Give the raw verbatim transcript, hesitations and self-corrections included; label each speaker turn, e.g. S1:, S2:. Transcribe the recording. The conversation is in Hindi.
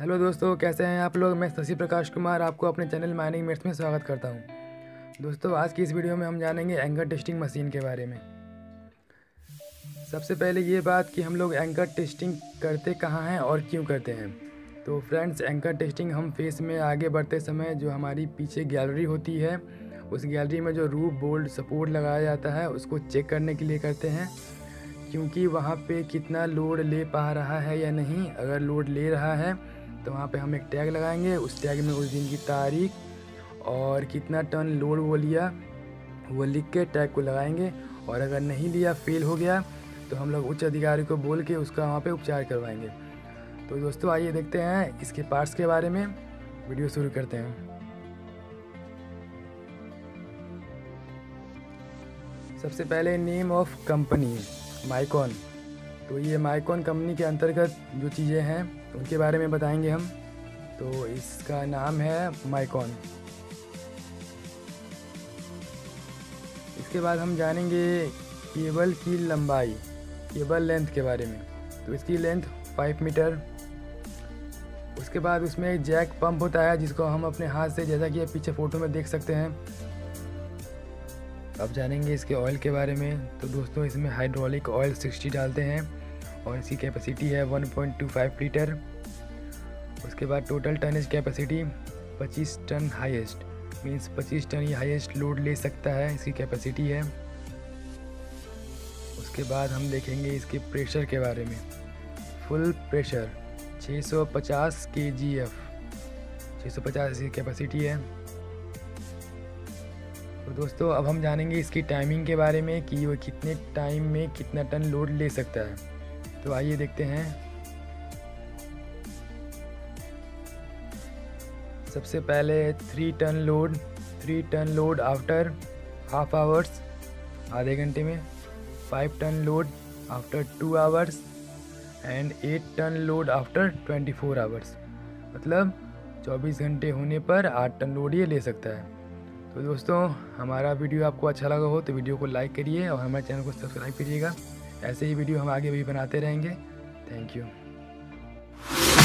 S1: हेलो दोस्तों, कैसे हैं आप लोग। मैं शशि प्रकाश कुमार आपको अपने चैनल माइनिंग मेट्स में स्वागत करता हूं। दोस्तों, आज की इस वीडियो में हम जानेंगे एंकर टेस्टिंग मशीन के बारे में। सबसे पहले ये बात कि हम लोग एंकर टेस्टिंग करते कहाँ हैं और क्यों करते हैं। तो फ्रेंड्स, एंकर टेस्टिंग हम फेस में आगे बढ़ते समय जो हमारी पीछे गैलरी होती है, उस गैलरी में जो रूफ बोल्ट सपोर्ट लगाया जाता है उसको चेक करने के लिए करते हैं, क्योंकि वहाँ पे कितना लोड ले पा रहा है या नहीं। अगर लोड ले रहा है तो वहाँ पे हम एक टैग लगाएंगे। उस टैग में उस दिन की तारीख और कितना टन लोड वो लिया वो लिख के टैग को लगाएंगे। और अगर नहीं लिया, फेल हो गया, तो हम लोग उच्च अधिकारी को बोल के उसका वहाँ पे उपचार करवाएंगे। तो दोस्तों, आइए देखते हैं इसके पार्ट्स के बारे में। वीडियो शुरू करते हैं। सबसे पहले नेम ऑफ कंपनी माइकॉन। तो ये माइकॉन कंपनी के अंतर्गत जो चीज़ें हैं उनके बारे में बताएंगे हम। तो इसका नाम है माइकॉन। इसके बाद हम जानेंगे केबल की लंबाई, केबल लेंथ के बारे में। तो इसकी लेंथ फाइव मीटर। उसके बाद उसमें एक जैक पंप होता है जिसको हम अपने हाथ से, जैसा कि आप पीछे फ़ोटो में देख सकते हैं। अब जानेंगे इसके ऑयल के बारे में। तो दोस्तों, इसमें हाइड्रोलिक ऑयल सिक्सटी डालते हैं और इसकी कैपेसिटी है one point two five litre. उसके बाद टोटल टनेज कैपेसिटी पच्चीस टन हाईएस्ट, मींस पच्चीस टन ये हाईएस्ट लोड ले सकता है, इसकी कैपेसिटी है। उसके बाद हम देखेंगे इसके प्रेशर के बारे में। फुल प्रेशर छह सौ पचास के जी एफ, छह सौ पचास इसकी कैपेसिटी है। तो दोस्तों, अब हम जानेंगे इसकी टाइमिंग के बारे में कि वो कितने टाइम में कितना टन लोड ले सकता है। तो आइए देखते हैं। सबसे पहले three ton load three ton load after half hours, आधे घंटे में। Five ton load after two hours and eight ton load after twenty four hours. मतलब चौबीस घंटे होने पर आठ टन लोड ये ले सकता है। तो दोस्तों, हमारा वीडियो आपको अच्छा लगा हो तो वीडियो को लाइक करिए और हमारे चैनल को सब्सक्राइब करिएगा। ऐसे ही वीडियो हम आगे भी बनाते रहेंगे। Thank you.